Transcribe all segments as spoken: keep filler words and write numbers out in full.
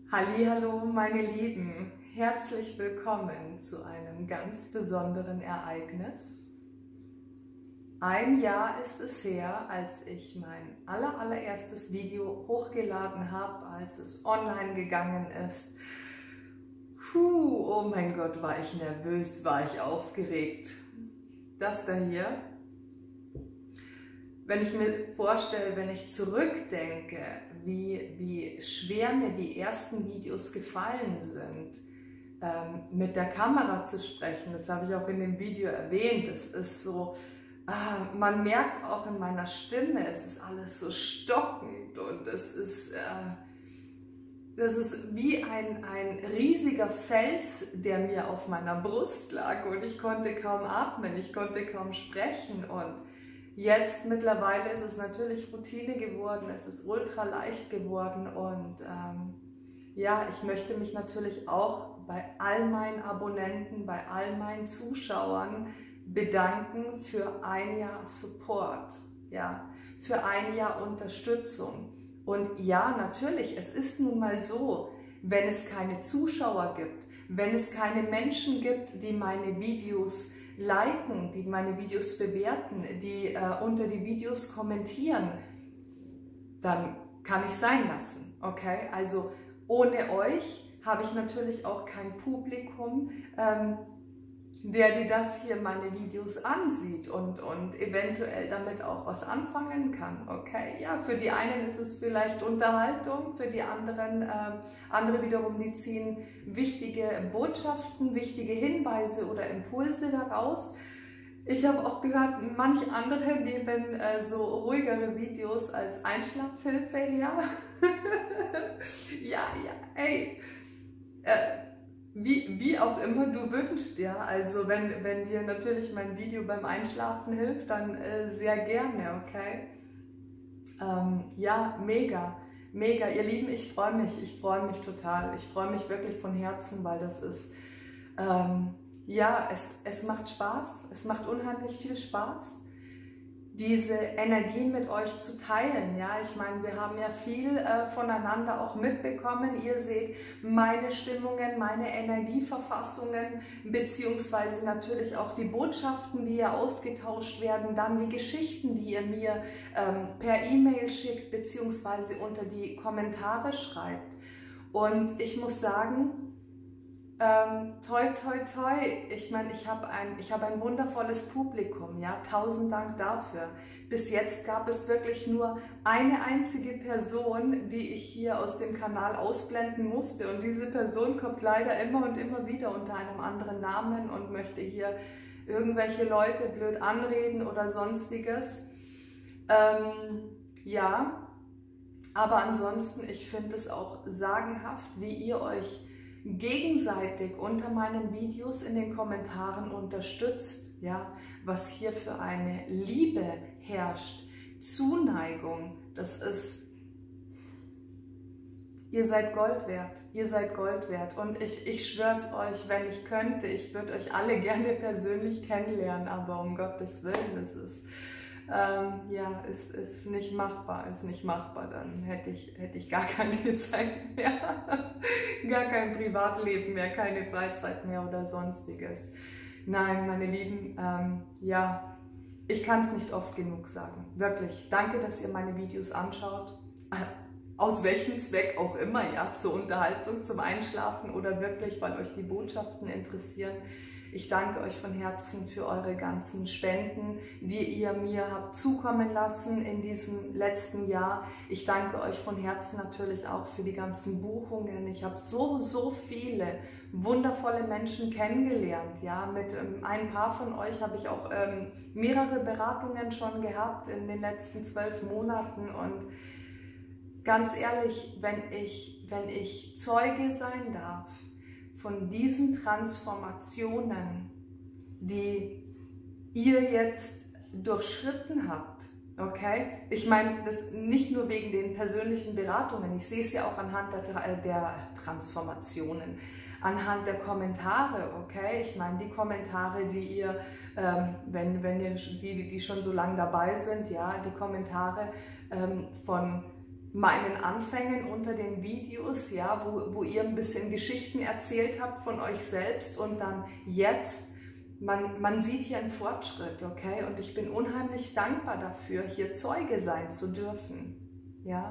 Hallihallo, meine Lieben, herzlich willkommen zu einem ganz besonderen Ereignis. Ein Jahr ist es her, als ich mein aller, allererstes Video hochgeladen habe, als es online gegangen ist. Puh, oh mein Gott, war ich nervös, war ich aufgeregt. Das da hier, wenn ich mir vorstelle, wenn ich zurückdenke, wie, wie schwer mir die ersten Videos gefallen sind, ähm, mit der Kamera zu sprechen, das habe ich auch in dem Video erwähnt, es ist so, ah, man merkt auch in meiner Stimme, es ist alles so stockend und es ist, äh, das ist wie ein, ein riesiger Fels, der mir auf meiner Brust lag und ich konnte kaum atmen, ich konnte kaum sprechen. Und jetzt mittlerweile ist es natürlich Routine geworden, es ist ultra leicht geworden und ähm, ja, ich möchte mich natürlich auch bei all meinen Abonnenten, bei all meinen Zuschauern bedanken für ein Jahr Support, ja, für ein Jahr Unterstützung. Und ja, natürlich, es ist nun mal so, wenn es keine Zuschauer gibt, wenn es keine Menschen gibt, die meine Videos liken, die meine Videos bewerten, die äh, unter die Videos kommentieren, dann kann ich sein lassen, okay? Also ohne euch habe ich natürlich auch kein Publikum, ähm, der, die das hier meine Videos ansieht und, und eventuell damit auch was anfangen kann, okay? Ja, für die einen ist es vielleicht Unterhaltung, für die anderen, äh, andere wiederum, die ziehen wichtige Botschaften, wichtige Hinweise oder Impulse daraus. Ich habe auch gehört, manch andere nehmen äh, so ruhigere Videos als Einschlafhilfe her. ja, ja, ey, äh, Wie, wie auch immer du wünschst, ja, also wenn, wenn dir natürlich mein Video beim Einschlafen hilft, dann äh, sehr gerne, okay? Ähm, ja, mega, mega, ihr Lieben, ich freue mich, ich freue mich total, ich freue mich wirklich von Herzen, weil das ist, ähm, ja, es, es macht Spaß, es macht unheimlich viel Spaß, diese Energien mit euch zu teilen. Ja, ich meine, wir haben ja viel äh, voneinander auch mitbekommen. Ihr seht meine Stimmungen, meine Energieverfassungen, beziehungsweise natürlich auch die Botschaften, die ja ausgetauscht werden, dann die Geschichten, die ihr mir ähm, per E-Mail schickt, beziehungsweise unter die Kommentare schreibt. Und ich muss sagen, Ähm, toi, toi, toi. Ich meine, ich habe ein, ich hab ein wundervolles Publikum, ja, tausend Dank dafür. Bis jetzt gab es wirklich nur eine einzige Person, die ich hier aus dem Kanal ausblenden musste und diese Person kommt leider immer und immer wieder unter einem anderen Namen und möchte hier irgendwelche Leute blöd anreden oder sonstiges. Ähm, ja, aber ansonsten, ich finde es auch sagenhaft, wie ihr euch gegenseitig unter meinen Videos in den Kommentaren unterstützt, ja, was hier für eine Liebe herrscht, Zuneigung, das ist, ihr seid Gold wert, ihr seid Gold wert und ich, ich schwöre es euch, wenn ich könnte, ich würde euch alle gerne persönlich kennenlernen, aber um Gottes Willen, das ist, Ähm, ja, ist, ist nicht machbar, ist nicht machbar, dann hätte ich, hätte ich gar keine Zeit mehr, gar kein Privatleben mehr, keine Freizeit mehr oder sonstiges. Nein, meine Lieben, ähm, ja, ich kann es nicht oft genug sagen, wirklich. Danke, dass ihr meine Videos anschaut, aus welchem Zweck auch immer, ja, zur Unterhaltung, zum Einschlafen oder wirklich, weil euch die Botschaften interessieren. Ich danke euch von Herzen für eure ganzen Spenden, die ihr mir habt zukommen lassen in diesem letzten Jahr. Ich danke euch von Herzen natürlich auch für die ganzen Buchungen. Ich habe so, so viele wundervolle Menschen kennengelernt. Ja, mit ähm, ein paar von euch habe ich auch ähm, mehrere Beratungen schon gehabt in den letzten zwölf Monaten. Und ganz ehrlich, wenn ich, wenn ich Zeuge sein darf, von diesen Transformationen, die ihr jetzt durchschritten habt, okay? Ich meine, das nicht nur wegen den persönlichen Beratungen, ich sehe es ja auch anhand der, der Transformationen, anhand der Kommentare, okay? Ich meine, die Kommentare, die ihr, ähm, wenn, wenn ihr, die, die schon so lange dabei sind, ja, die Kommentare ähm, von meinen Anfängen unter den Videos, ja, wo, wo ihr ein bisschen Geschichten erzählt habt von euch selbst und dann jetzt, man, man sieht hier einen Fortschritt, okay? Und ich bin unheimlich dankbar dafür, hier Zeuge sein zu dürfen, ja?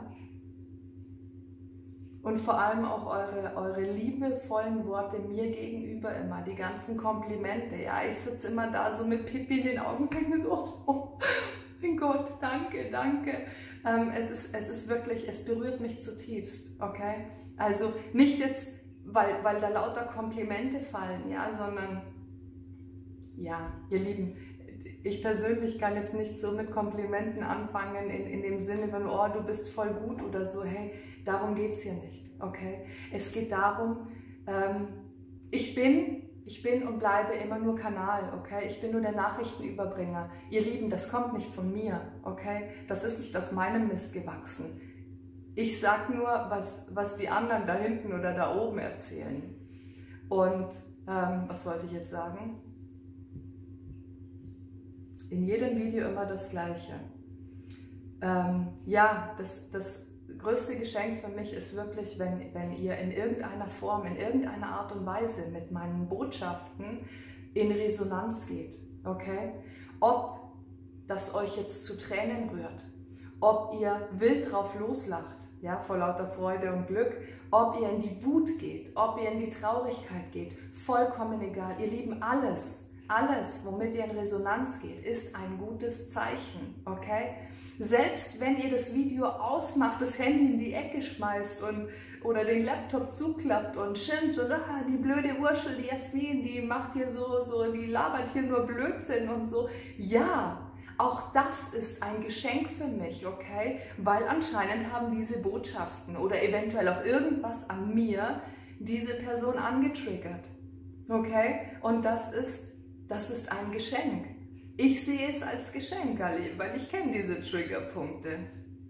Und vor allem auch eure, eure liebevollen Worte mir gegenüber immer, die ganzen Komplimente, ja? Ich sitze immer da so mit Pipi in den Augen und denke so, oh mein Gott, danke, danke. Ähm, es ist, es ist wirklich, es berührt mich zutiefst, okay? Also nicht jetzt, weil, weil da lauter Komplimente fallen, ja, sondern, ja, ihr Lieben, ich persönlich kann jetzt nicht so mit Komplimenten anfangen, in, in dem Sinne von, oh, du bist voll gut oder so, hey, darum geht es hier nicht, okay? Es geht darum, ähm, ich bin... Ich bin und bleibe immer nur Kanal, okay? Ich bin nur der Nachrichtenüberbringer. Ihr Lieben, das kommt nicht von mir, okay? Das ist nicht auf meinem Mist gewachsen. Ich sage nur, was, was die anderen da hinten oder da oben erzählen. Und ähm, was wollte ich jetzt sagen? In jedem Video immer das Gleiche. Ähm, ja, das, das größte Geschenk für mich ist wirklich, wenn, wenn ihr in irgendeiner Form, in irgendeiner Art und Weise mit meinen Botschaften in Resonanz geht, okay? Ob das euch jetzt zu Tränen rührt, ob ihr wild drauf loslacht, ja, vor lauter Freude und Glück, ob ihr in die Wut geht, ob ihr in die Traurigkeit geht, vollkommen egal. Ihr Lieben, alles, alles, womit ihr in Resonanz geht, ist ein gutes Zeichen, okay? Selbst wenn ihr das Video ausmacht, das Handy in die Ecke schmeißt und, oder den Laptop zuklappt und schimpft und ah, die blöde Urschel, die Jasmin, die macht hier so, so, die labert hier nur Blödsinn und so. Ja, auch das ist ein Geschenk für mich, okay? Weil anscheinend haben diese Botschaften oder eventuell auch irgendwas an mir diese Person angetriggert, okay? Und das ist, das ist ein Geschenk. Ich sehe es als Geschenk, weil ich kenne diese Triggerpunkte.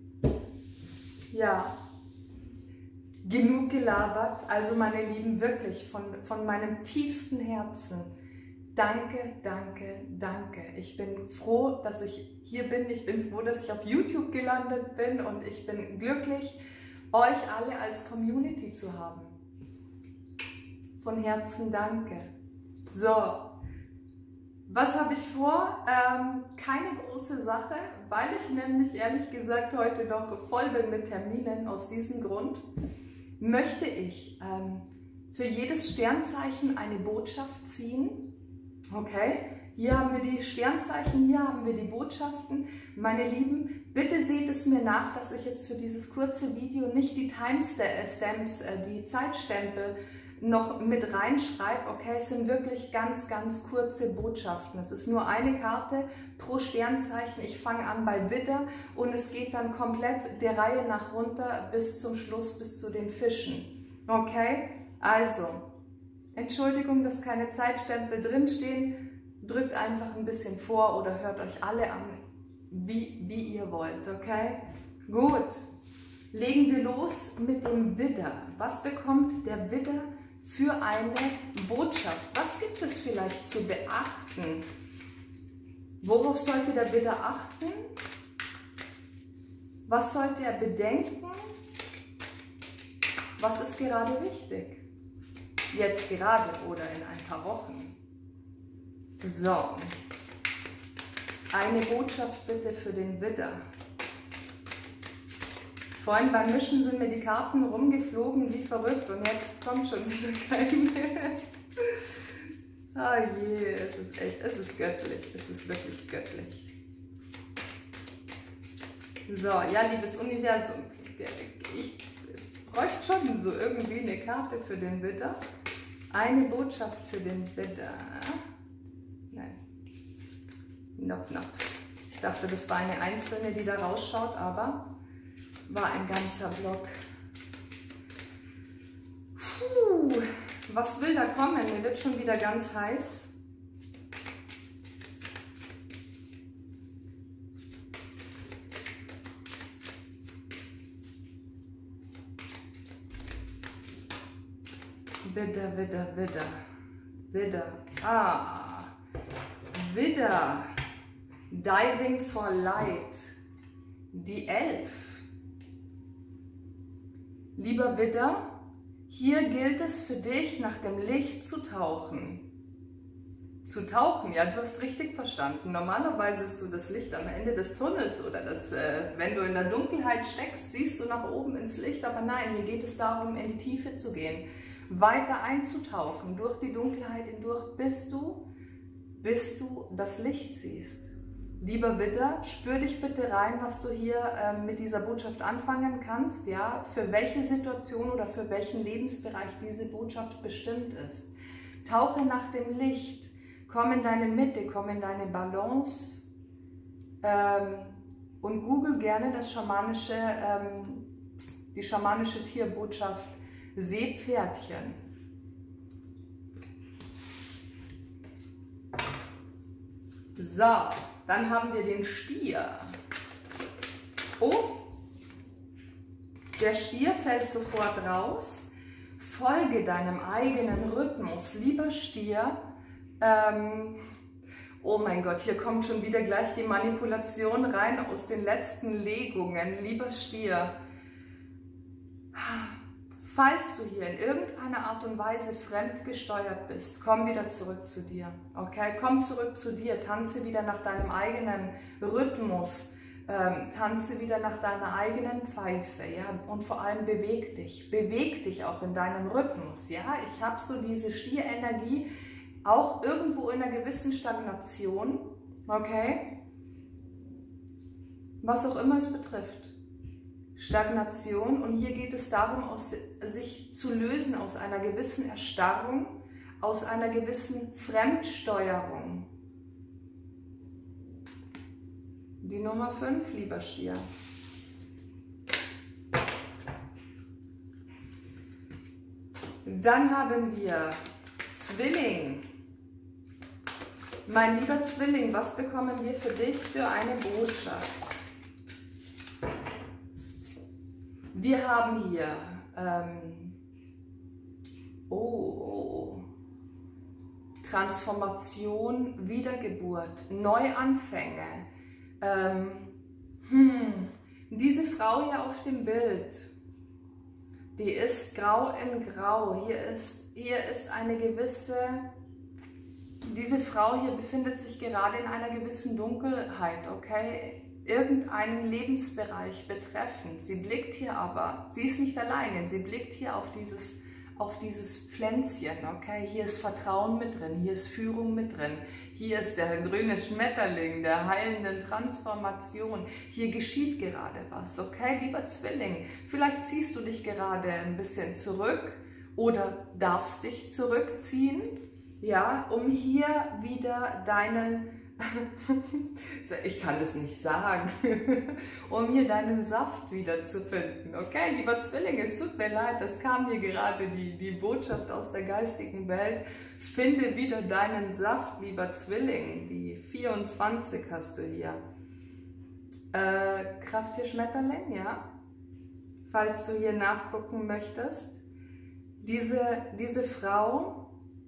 Ja, genug gelabert. Also meine Lieben, wirklich von, von meinem tiefsten Herzen, danke, danke, danke. Ich bin froh, dass ich hier bin. Ich bin froh, dass ich auf YouTube gelandet bin und ich bin glücklich, euch alle als Community zu haben. Von Herzen danke. So. Was habe ich vor? Ähm, keine große Sache, weil ich nämlich ehrlich gesagt heute noch voll bin mit Terminen. Aus diesem Grund möchte ich ähm, für jedes Sternzeichen eine Botschaft ziehen. Okay, hier haben wir die Sternzeichen, hier haben wir die Botschaften. Meine Lieben, bitte seht es mir nach, dass ich jetzt für dieses kurze Video nicht die Timestamps, äh, die Zeitstempel, noch mit reinschreibe, okay, es sind wirklich ganz, ganz kurze Botschaften. Es ist nur eine Karte pro Sternzeichen. Ich fange an bei Widder und es geht dann komplett der Reihe nach runter bis zum Schluss, bis zu den Fischen. Okay, also, Entschuldigung, dass keine Zeitstempel drinstehen. Drückt einfach ein bisschen vor oder hört euch alle an, wie, wie ihr wollt, okay? Gut, legen wir los mit dem Widder. Was bekommt der Widder für eine Botschaft? Was gibt es vielleicht zu beachten? Worauf sollte der Widder achten? Was sollte er bedenken? Was ist gerade wichtig? Jetzt gerade oder in ein paar Wochen. So, eine Botschaft bitte für den Widder. Vorhin beim Mischen sind mir die Karten rumgeflogen wie verrückt und jetzt kommt schon wieder keine. Ah je, es ist echt, es ist göttlich, es ist wirklich göttlich. So, ja, liebes Universum, ich bräuchte schon so irgendwie eine Karte für den Widder. Eine Botschaft für den Widder. Nein, noch, noch. Ich dachte, das war eine einzelne, die da rausschaut, aber war ein ganzer Block. Puh, was will da kommen? Mir wird schon wieder ganz heiß. Widder, Widder, Widder, Widder. Ah, Widder. Diving for Light. Die Elf. Lieber Widder, hier gilt es für dich, nach dem Licht zu tauchen. Zu tauchen, ja, du hast richtig verstanden. Normalerweise ist so das Licht am Ende des Tunnels oder das, äh, wenn du in der Dunkelheit steckst, siehst du nach oben ins Licht, aber nein, hier geht es darum, in die Tiefe zu gehen, weiter einzutauchen, durch die Dunkelheit hindurch, bis du, bis du das Licht siehst. Lieber Widder, spür dich bitte rein, was du hier äh, mit dieser Botschaft anfangen kannst, ja, für welche Situation oder für welchen Lebensbereich diese Botschaft bestimmt ist. Tauche nach dem Licht. Komm in deine Mitte, komm in deine Balance ähm, und google gerne das schamanische, ähm, die schamanische Tierbotschaft Seepferdchen. So, dann haben wir den Stier. Oh, der Stier fällt sofort raus. Folge deinem eigenen Rhythmus, lieber Stier. Ähm, oh mein Gott, hier kommt schon wieder gleich die Manipulation rein aus den letzten Legungen. Lieber Stier, falls du hier in irgendeiner Art und Weise fremdgesteuert bist, komm wieder zurück zu dir. Okay, komm zurück zu dir, tanze wieder nach deinem eigenen Rhythmus. Ähm, tanze wieder nach deiner eigenen Pfeife, ja, und vor allem beweg dich. Beweg dich auch in deinem Rhythmus, ja. Ich habe so diese Stierenergie, auch irgendwo in einer gewissen Stagnation, okay, was auch immer es betrifft, Stagnation, und hier geht es darum, aus, sich zu lösen aus einer gewissen Erstarrung, aus einer gewissen Fremdsteuerung. Die Nummer fünf, lieber Stier. Dann haben wir Zwilling. Mein lieber Zwilling, was bekommen wir für dich für eine Botschaft? Wir haben hier ähm, oh, oh, Transformation, Wiedergeburt, Neuanfänge. Ähm, hm, diese Frau hier auf dem Bild, die ist grau in grau. Hier ist, hier ist eine gewisse... Diese Frau hier befindet sich gerade in einer gewissen Dunkelheit, okay? Irgendeinen Lebensbereich betreffend. Sie blickt hier aber, sie ist nicht alleine, sie blickt hier auf dieses, auf dieses Pflänzchen, okay? Hier ist Vertrauen mit drin, hier ist Führung mit drin. Hier ist der grüne Schmetterling der heilenden Transformation. Hier geschieht gerade was, okay? Lieber Zwilling, vielleicht ziehst du dich gerade ein bisschen zurück oder darfst dich zurückziehen. Ja, um hier wieder deinen, ich kann das nicht sagen, um hier deinen Saft wieder zu finden. Okay, lieber Zwilling, es tut mir leid, das kam hier gerade die, die Botschaft aus der geistigen Welt. Finde wieder deinen Saft, lieber Zwilling. Die vierundzwanzig hast du hier. Äh, Krafttier Schmetterling, ja, falls du hier nachgucken möchtest. Diese, diese Frau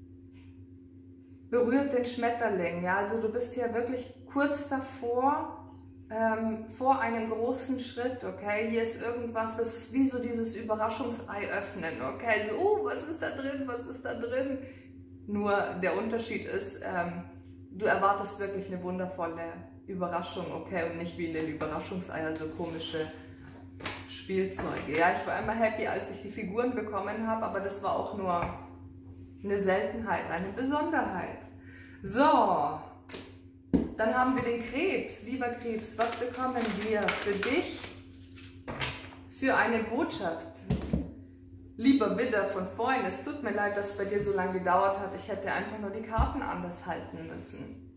berührt den Schmetterling, ja, also du bist hier wirklich kurz davor, ähm, vor einem großen Schritt, okay, hier ist irgendwas, das ist wie so dieses Überraschungsei öffnen, okay, so, oh, was ist da drin, was ist da drin, nur der Unterschied ist, ähm, du erwartest wirklich eine wundervolle Überraschung, okay, und nicht wie in den Überraschungseier so komische Spielzeuge, ja, ich war immer happy, als ich die Figuren bekommen habe, aber das war auch nur eine Seltenheit, eine Besonderheit. So, dann haben wir den Krebs. Lieber Krebs, was bekommen wir für dich für eine Botschaft? Lieber Widder von vorhin, es tut mir leid, dass es bei dir so lange gedauert hat. Ich hätte einfach nur die Karten anders halten müssen.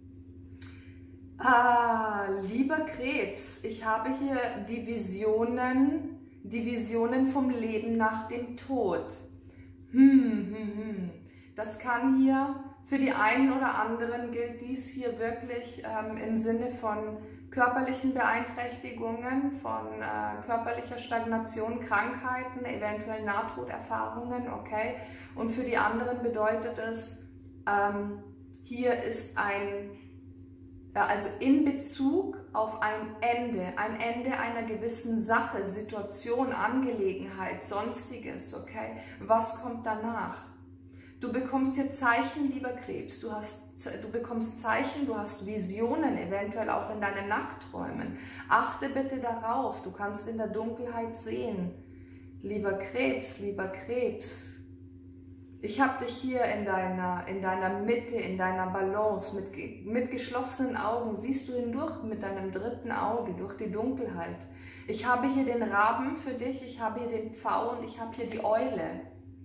Ah, lieber Krebs, ich habe hier die Visionen, die Visionen vom Leben nach dem Tod. Hm, hm, hm. Das kann hier, für die einen oder anderen gilt dies hier wirklich ähm, im Sinne von körperlichen Beeinträchtigungen, von äh, körperlicher Stagnation, Krankheiten, eventuell Nahtoderfahrungen, okay? Und für die anderen bedeutet es, ähm, hier ist ein, also in Bezug auf ein Ende, ein Ende einer gewissen Sache, Situation, Angelegenheit, Sonstiges, okay? Was kommt danach? Du bekommst hier Zeichen, lieber Krebs, du, hast, du bekommst Zeichen, du hast Visionen, eventuell auch in deinen Nachtträumen. Achte bitte darauf, du kannst in der Dunkelheit sehen. Lieber Krebs, lieber Krebs, ich habe dich hier in deiner, in deiner Mitte, in deiner Balance, mit, mit geschlossenen Augen, siehst du hindurch mit deinem dritten Auge, durch die Dunkelheit. Ich habe hier den Raben für dich, ich habe hier den Pfau und ich habe hier die Eule.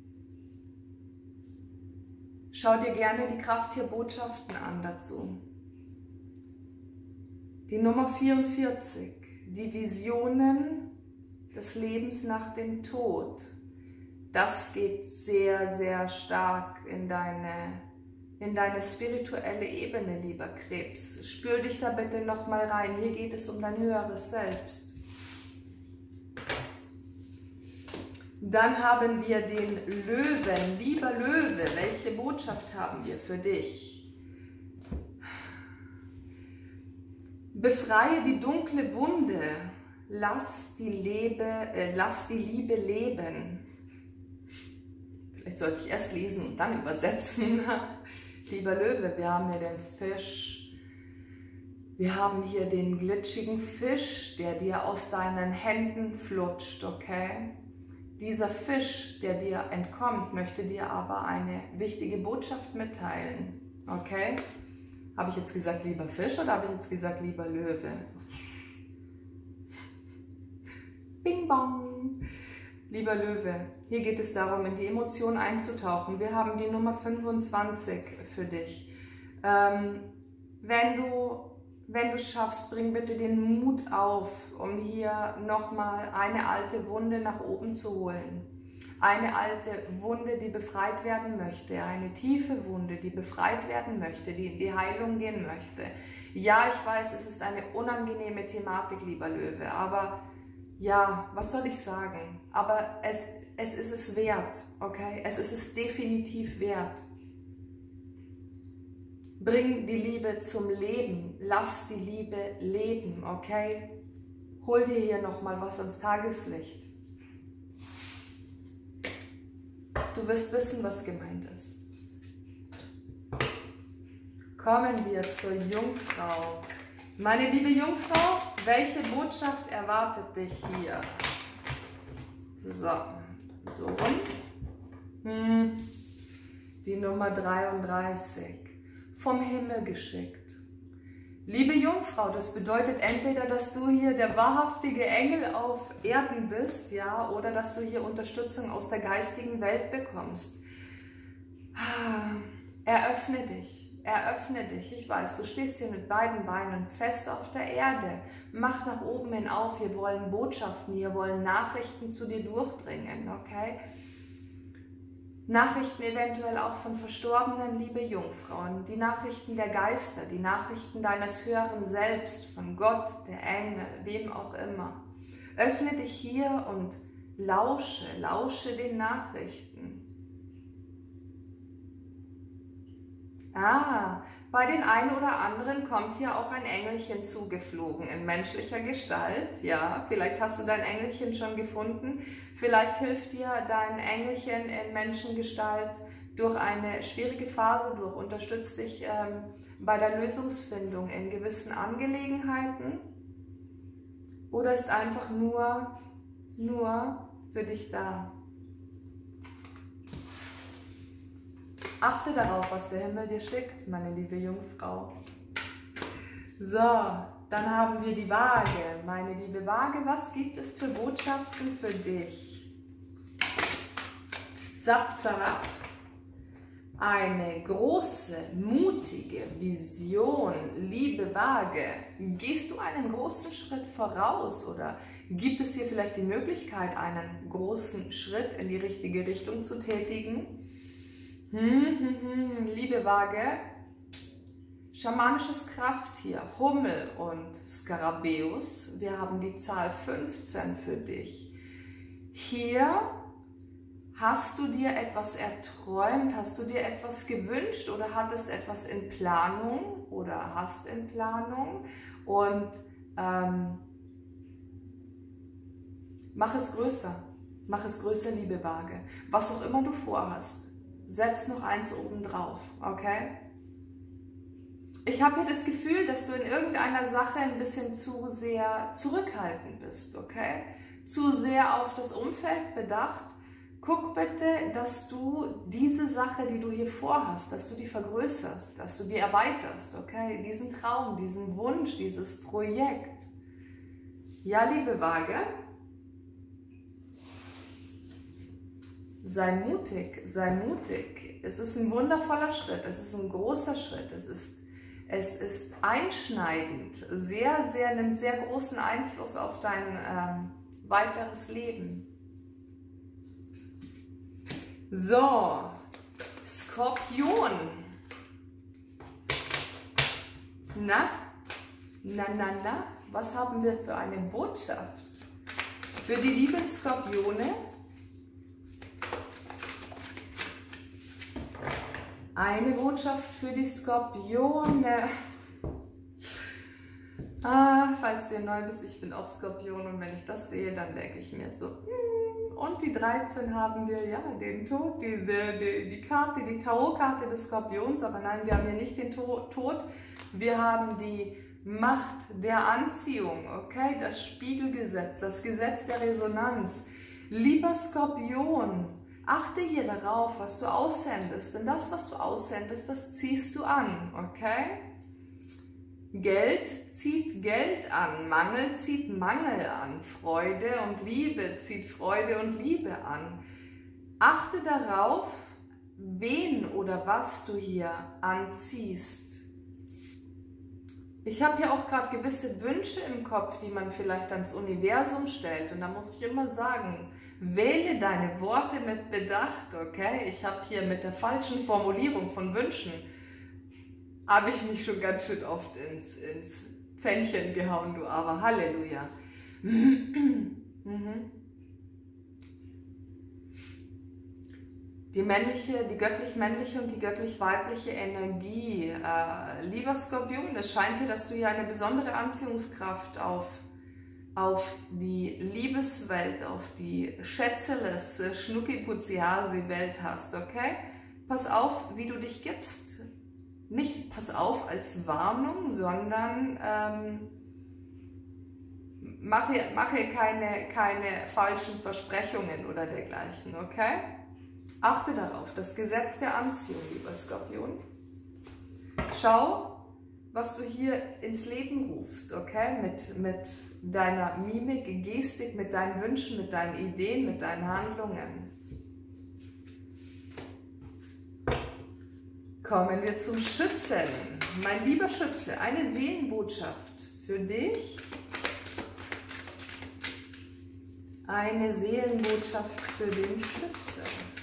Schau dir gerne die Krafttierbotschaften an dazu. Die Nummer vierundvierzig, die Visionen des Lebens nach dem Tod. Das geht sehr, sehr stark in deine, in deine spirituelle Ebene, lieber Krebs. Spür dich da bitte nochmal rein. Hier geht es um dein höheres Selbst. Dann haben wir den Löwen. Lieber Löwe, welche Botschaft haben wir für dich? Befreie die dunkle Wunde. Lass die, Lebe, äh, lass die Liebe leben. Vielleicht sollte ich erst lesen und dann übersetzen. Lieber Löwe, wir haben hier den Fisch. Wir haben hier den glitschigen Fisch, der dir aus deinen Händen flutscht, okay? Dieser Fisch, der dir entkommt, möchte dir aber eine wichtige Botschaft mitteilen, okay? Habe ich jetzt gesagt, lieber Fisch oder habe ich jetzt gesagt, lieber Löwe? Bing bong! Lieber Löwe, hier geht es darum, in die Emotionen einzutauchen. Wir haben die Nummer fünfundzwanzig für dich. Ähm, wenn du, wenn du schaffst, bring bitte den Mut auf, um hier nochmal eine alte Wunde nach oben zu holen. Eine alte Wunde, die befreit werden möchte. Eine tiefe Wunde, die befreit werden möchte, die in die Heilung gehen möchte. Ja, ich weiß, es ist eine unangenehme Thematik, lieber Löwe, aber ja, was soll ich sagen? Aber es, es ist es wert, okay? Es ist es definitiv wert. Bring die Liebe zum Leben. Lass die Liebe leben, okay? Hol dir hier nochmal was ans Tageslicht. Du wirst wissen, was gemeint ist. Kommen wir zur Jungfrau. Meine liebe Jungfrau, welche Botschaft erwartet dich hier? So, so rum. Hm. Die Nummer dreiunddreißig. Vom Himmel geschickt. Liebe Jungfrau, das bedeutet entweder, dass du hier der wahrhaftige Engel auf Erden bist, ja, oder dass du hier Unterstützung aus der geistigen Welt bekommst. Eröffne dich. Eröffne dich. Ich weiß, du stehst hier mit beiden Beinen fest auf der Erde. Mach nach oben hin auf. Wir wollen Botschaften, hier wollen Nachrichten zu dir durchdringen, okay? Nachrichten eventuell auch von verstorbenen, liebe Jungfrauen. Die Nachrichten der Geister, die Nachrichten deines höheren Selbst, von Gott, der Engel, wem auch immer. Öffne dich hier und lausche, lausche den Nachrichten. Ah, bei den einen oder anderen kommt hier auch ein Engelchen zugeflogen in menschlicher Gestalt. Ja, vielleicht hast du dein Engelchen schon gefunden. Vielleicht hilft dir dein Engelchen in Menschengestalt durch eine schwierige Phase durch, unterstützt dich ähm, bei der Lösungsfindung in gewissen Angelegenheiten oder ist einfach nur, nur für dich da. Achte darauf, was der Himmel dir schickt, meine liebe Jungfrau. So, dann haben wir die Waage. Meine liebe Waage, was gibt es für Botschaften für dich? Zap, zap. Eine große, mutige Vision, liebe Waage. Gehst du einen großen Schritt voraus oder gibt es hier vielleicht die Möglichkeit, einen großen Schritt in die richtige Richtung zu tätigen? Hm, hm, hm. Liebe Waage, schamanisches Krafttier, Hummel und Skarabäus. Wir haben die Zahl fünfzehn für dich. Hier Hast du dir etwas erträumt? Hast du dir etwas gewünscht oder hattest etwas in Planung oder hast in Planung? Und ähm, mach es größer. Mach es größer, liebe Waage. Was auch immer du vorhast, setz noch eins oben drauf, okay? Ich habe hier das Gefühl, dass du in irgendeiner Sache ein bisschen zu sehr zurückhaltend bist, okay? Zu sehr auf das Umfeld bedacht. Guck bitte, dass du diese Sache, die du hier vorhast, dass du die vergrößerst, dass du die erweiterst, okay? Diesen Traum, diesen Wunsch, dieses Projekt. Ja, liebe Waage, sei mutig, sei mutig. Es ist ein wundervoller Schritt, es ist ein großer Schritt, es ist, es ist einschneidend, sehr, sehr, nimmt sehr großen Einfluss auf dein ähm, weiteres Leben. So, Skorpion. Na, na, na, na, was haben wir für eine Botschaft? Für die lieben Skorpione. Eine Botschaft für die Skorpione. Ah, falls du neu bist, ich bin auch Skorpion und wenn ich das sehe, dann denke ich mir so, und die dreizehn haben wir, ja, den Tod, die, die, die Karte, die Tarotkarte des Skorpions, aber nein, wir haben hier nicht den Tod, wir haben die Macht der Anziehung, okay, das Spiegelgesetz, das Gesetz der Resonanz. Lieber Skorpion, achte hier darauf, was du aussendest, denn das, was du aussendest, das ziehst du an, okay? Geld zieht Geld an, Mangel zieht Mangel an, Freude und Liebe zieht Freude und Liebe an. Achte darauf, wen oder was du hier anziehst. Ich habe hier auch gerade gewisse Wünsche im Kopf, die man vielleicht ans Universum stellt. Und da muss ich immer sagen, wähle deine Worte mit Bedacht, okay? Ich habe hier mit der falschen Formulierung von Wünschen habe ich mich schon ganz schön oft ins, ins Pfännchen gehauen, du aber Halleluja. Mhm. Die männliche, die göttlich-männliche und die göttlich-weibliche Energie. Äh, lieber Skorpion, es scheint hier, dass du hier eine besondere Anziehungskraft auf, auf die Liebeswelt, auf die Schätzeles, Schnucki-Putziasi-Welt hast, okay? Pass auf, wie du dich gibst. Nicht pass auf als Warnung, sondern ähm, mache, mache keine, keine falschen Versprechungen oder dergleichen, okay? Achte darauf, das Gesetz der Anziehung, lieber Skorpion. Schau, was du hier ins Leben rufst, okay? Mit, mit deiner Mimik, Gestik, mit deinen Wünschen, mit deinen Ideen, mit deinen Handlungen. Kommen wir zum Schützen. Mein lieber Schütze, eine Seelenbotschaft für dich. Eine Seelenbotschaft für den Schützen.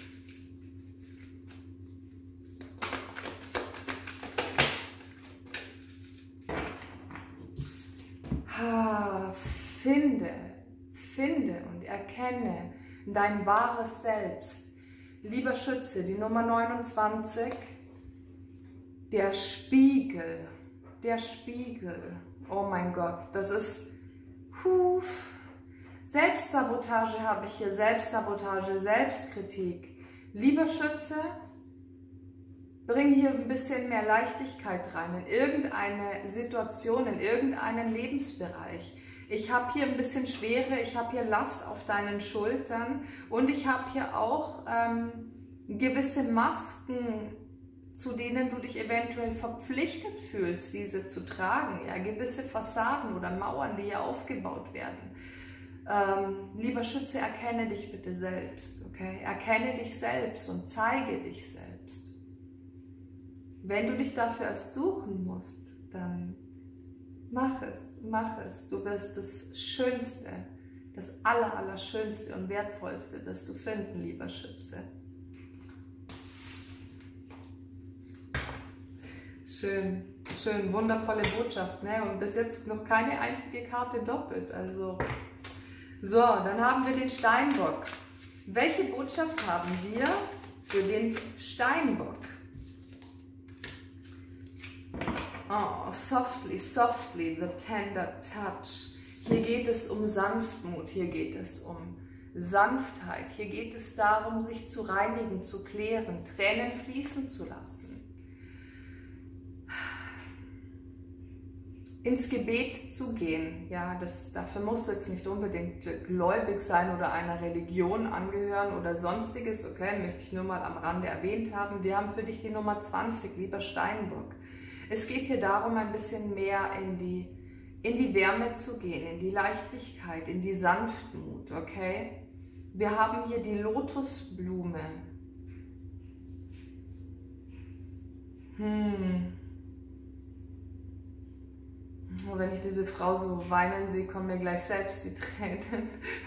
Ha, finde, finde und erkenne dein wahres Selbst. Lieber Schütze, die Nummer neunundzwanzig. Der Spiegel, der Spiegel, oh mein Gott, das ist, puh, Selbstsabotage habe ich hier, Selbstsabotage, Selbstkritik. Lieber Schütze, bring hier ein bisschen mehr Leichtigkeit rein, in irgendeine Situation, in irgendeinen Lebensbereich. Ich habe hier ein bisschen Schwere, ich habe hier Last auf deinen Schultern und ich habe hier auch ähm, gewisse Masken, zu denen du dich eventuell verpflichtet fühlst, diese zu tragen. Ja, gewisse Fassaden oder Mauern, die hier aufgebaut werden. Ähm, lieber Schütze, erkenne dich bitte selbst, okay? Erkenne dich selbst und zeige dich selbst. Wenn du dich dafür erst suchen musst, dann mach es, mach es. Du wirst das Schönste, das Aller, Allerschönste und Wertvollste wirst du finden, lieber Schütze. Schön, schön, wundervolle Botschaft, ne? Und bis jetzt noch keine einzige Karte doppelt, also. So, dann haben wir den Steinbock. Welche Botschaft haben wir für den Steinbock? Oh, softly, softly, the tender touch. Hier geht es um Sanftmut, hier geht es um Sanftheit, hier geht es darum, sich zu reinigen, zu klären, Tränen fließen zu lassen. Ins Gebet zu gehen, ja, das, dafür musst du jetzt nicht unbedingt gläubig sein oder einer Religion angehören oder sonstiges, okay, möchte ich nur mal am Rande erwähnt haben. Wir haben für dich die Nummer zwanzig, lieber Steinbock. Es geht hier darum, ein bisschen mehr in die, in die Wärme zu gehen, in die Leichtigkeit, in die Sanftmut, okay? Wir haben hier die Lotusblume. Hm. Und wenn ich diese Frau so weinen sehe, kommen mir gleich selbst die Tränen.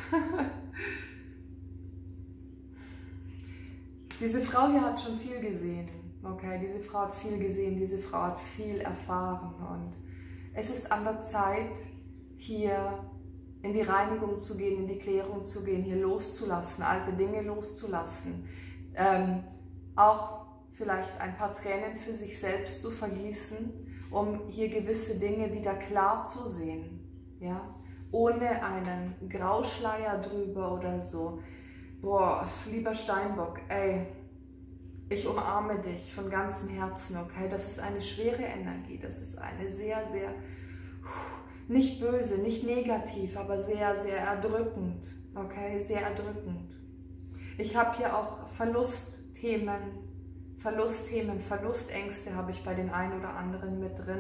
Diese Frau hier hat schon viel gesehen. Okay, diese Frau hat viel gesehen, diese Frau hat viel erfahren. Und es ist an der Zeit, hier in die Reinigung zu gehen, in die Klärung zu gehen, hier loszulassen, alte Dinge loszulassen. Ähm, auch vielleicht ein paar Tränen für sich selbst zu vergießen, um hier gewisse Dinge wieder klar zu sehen, ja, ohne einen Grauschleier drüber oder so. Boah, lieber Steinbock, ey, ich umarme dich von ganzem Herzen, okay? Das ist eine schwere Energie, das ist eine sehr, sehr, nicht böse, nicht negativ, aber sehr, sehr erdrückend, okay? Sehr erdrückend. Ich habe hier auch Verlustthemen, Verlustthemen, Verlustängste habe ich bei den einen oder anderen mit drin.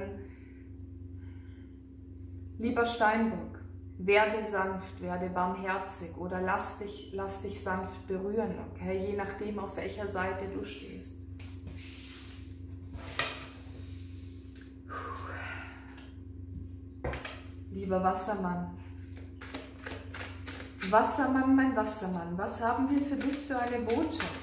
Lieber Steinbock, werde sanft, werde barmherzig oder lass dich, lass dich sanft berühren, okay? Je nachdem, auf welcher Seite du stehst. Lieber Wassermann, Wassermann, mein Wassermann, was haben wir für dich für eine Botschaft?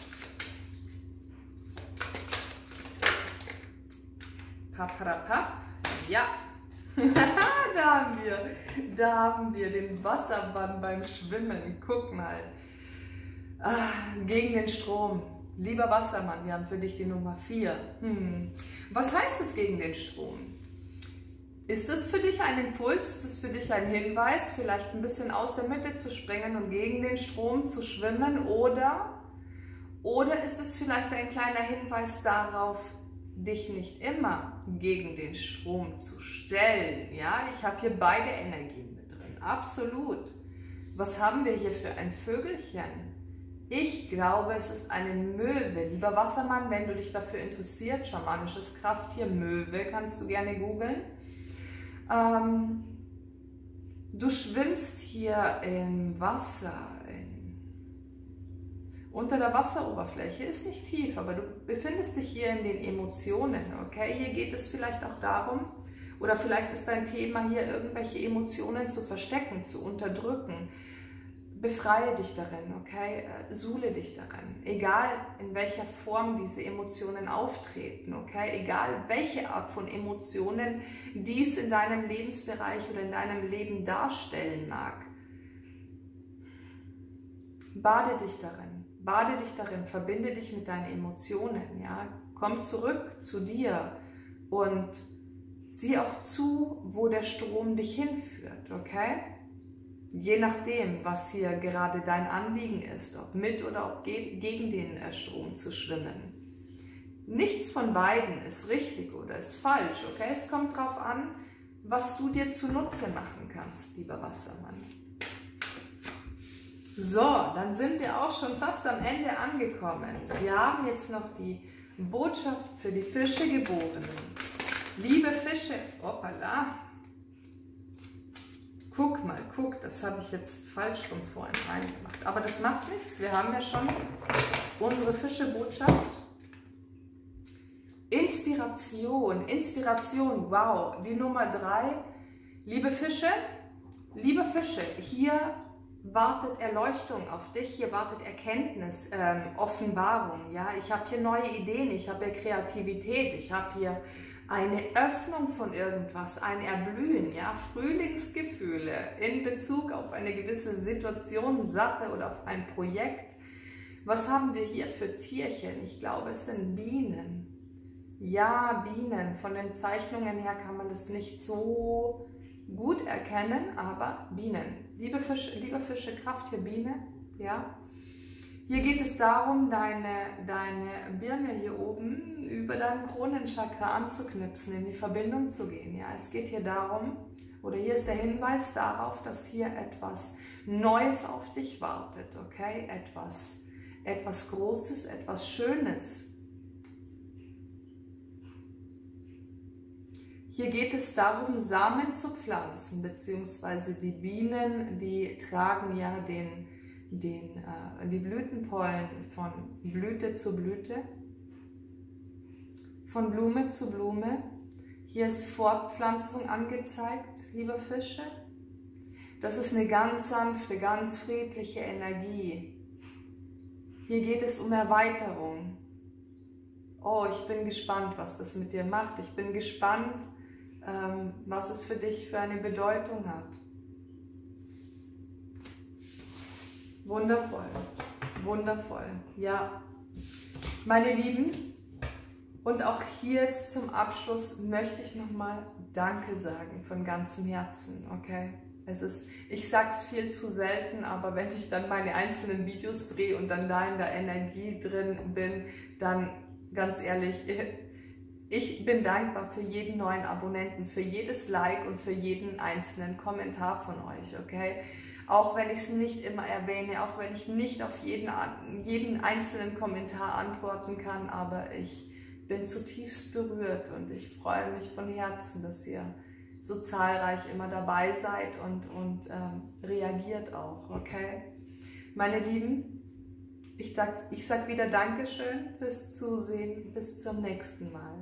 Paparapap, ja, da haben wir, da haben wir den Wassermann beim Schwimmen, guck mal, ah, gegen den Strom. Lieber Wassermann, wir haben für dich die Nummer vier. Hm. Was heißt es gegen den Strom? Ist das für dich ein Impuls, ist das für dich ein Hinweis, vielleicht ein bisschen aus der Mitte zu springen und gegen den Strom zu schwimmen, oder, oder ist es vielleicht ein kleiner Hinweis darauf, dich nicht immer gegen den Strom zu stellen? Ja, ich habe hier beide Energien mit drin, absolut. Was haben wir hier für ein Vögelchen? Ich glaube, es ist eine Möwe. Lieber Wassermann, wenn du dich dafür interessiert, schamanisches Krafttier, Möwe, kannst du gerne googeln. Ähm, du schwimmst hier im Wasser, unter der Wasseroberfläche, ist nicht tief, aber du befindest dich hier in den Emotionen, okay? Hier geht es vielleicht auch darum, oder vielleicht ist dein Thema hier, irgendwelche Emotionen zu verstecken, zu unterdrücken. Befreie dich darin, okay? Suhle dich darin, egal in welcher Form diese Emotionen auftreten, okay? Egal welche Art von Emotionen dies in deinem Lebensbereich oder in deinem Leben darstellen mag. Bade dich darin. Bade dich darin, verbinde dich mit deinen Emotionen, ja? Komm zurück zu dir und sieh auch zu, wo der Strom dich hinführt, okay? Je nachdem, was hier gerade dein Anliegen ist, ob mit oder ob ge gegen den Strom zu schwimmen. Nichts von beiden ist richtig oder ist falsch, okay? Es kommt darauf an, was du dir zunutze machen kannst, lieber Wassermann. So, dann sind wir auch schon fast am Ende angekommen. Wir haben jetzt noch die Botschaft für die Fischegeborenen. Liebe Fische, hoppala. Guck mal, guck, das habe ich jetzt falsch rum vorhin reingemacht. Aber das macht nichts, wir haben ja schon unsere Fischebotschaft. Inspiration, Inspiration, wow, die Nummer drei. Liebe Fische, liebe Fische, hier wartet Erleuchtung auf dich, hier wartet Erkenntnis, ähm, Offenbarung, ja, ich habe hier neue Ideen, ich habe hier Kreativität, ich habe hier eine Öffnung von irgendwas, ein Erblühen, ja, Frühlingsgefühle in Bezug auf eine gewisse Situation, Sache oder auf ein Projekt, Was haben wir hier für Tierchen? Ich glaube, es sind Bienen. Ja, Bienen. Von den Zeichnungen her kann man das nicht so gut erkennen, aber Bienen. Liebe Fische, liebe Fische, Kraft hier Biene. Ja. Hier geht es darum, deine, deine Birne hier oben über deinem Kronenchakra anzuknipsen, in die Verbindung zu gehen. Ja. Es geht hier darum, oder hier ist der Hinweis darauf, dass hier etwas Neues auf dich wartet. Okay? Etwas, etwas Großes, etwas Schönes. Hier geht es darum, Samen zu pflanzen, beziehungsweise die Bienen, die tragen ja den, den, äh, die Blütenpollen von Blüte zu Blüte, von Blume zu Blume. Hier ist Fortpflanzung angezeigt, liebe Fische. Das ist eine ganz sanfte, ganz friedliche Energie. Hier geht es um Erweiterung. Oh, ich bin gespannt, was das mit dir macht. Ich bin gespannt, was es für dich für eine Bedeutung hat. Wundervoll, wundervoll. Ja, meine Lieben, und auch hier jetzt zum Abschluss möchte ich nochmal Danke sagen von ganzem Herzen, okay? Es ist, ich sage es viel zu selten, aber wenn ich dann meine einzelnen Videos drehe und dann da in der Energie drin bin, dann ganz ehrlich, ich bin dankbar für jeden neuen Abonnenten, für jedes Like und für jeden einzelnen Kommentar von euch, okay? Auch wenn ich es nicht immer erwähne, auch wenn ich nicht auf jeden, jeden einzelnen Kommentar antworten kann, aber ich bin zutiefst berührt und ich freue mich von Herzen, dass ihr so zahlreich immer dabei seid und, und ähm, reagiert auch, okay? Meine Lieben, ich sage ich sag wieder Dankeschön fürs Zusehen, bis zum nächsten Mal.